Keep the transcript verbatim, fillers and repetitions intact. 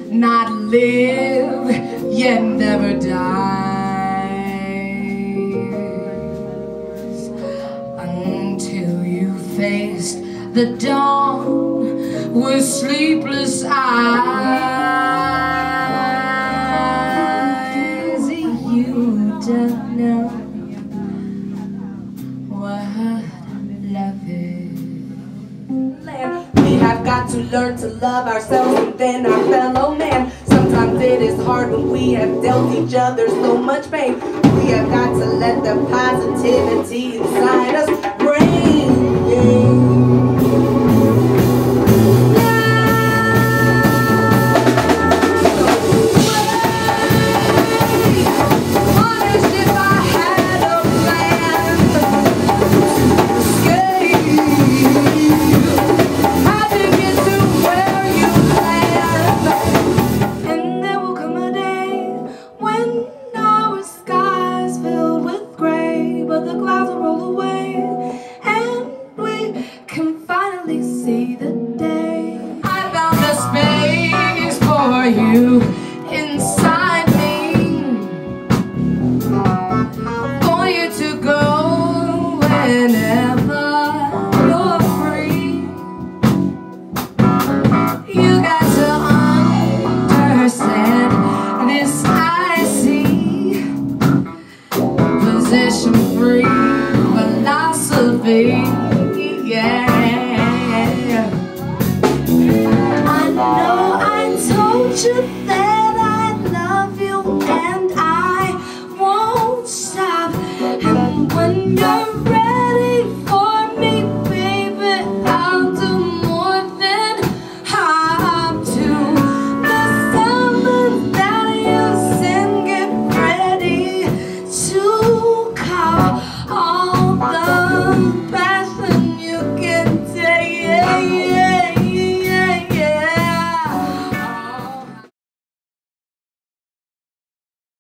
not live, yet never dies, until you faced the dawn with sleepless eyes. You don't know what love is. We have got to learn to love ourselves and then our fellow man. Sometimes it is hard when we have dealt each other so much pain. We have got to let the positivity inside us reign. You